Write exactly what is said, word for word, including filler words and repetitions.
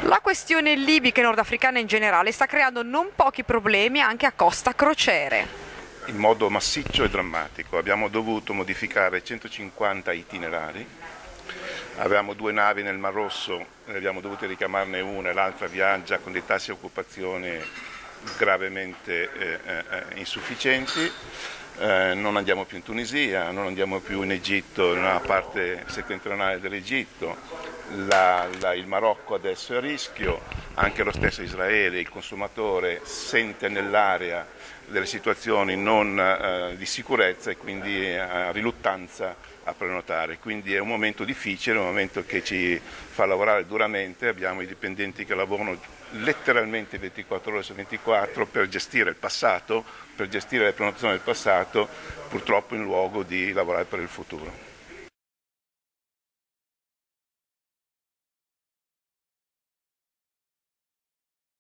La questione libica e nordafricana in generale sta creando non pochi problemi anche a Costa Crociere. In modo massiccio e drammatico. Abbiamo dovuto modificare centocinquanta itinerari, avevamo due navi nel Mar Rosso, ne abbiamo dovuto richiamarne una e l'altra viaggia con dei tassi di occupazione gravemente eh, eh, insufficienti. Eh, non andiamo più in Tunisia, non andiamo più in Egitto, nella parte settentrionale dell'Egitto, la, la, il Marocco adesso è a rischio, anche lo stesso Israele, il consumatore sente nell'area delle situazioni non eh, di sicurezza e quindi ha riluttanza a prenotare, quindi è un momento difficile, un momento che ci fa lavorare duramente, abbiamo i dipendenti che lavorano letteralmente ventiquattro ore su ventiquattro per gestire il passato, per gestire le prenotazioni del passato, purtroppo in luogo di lavorare per il futuro.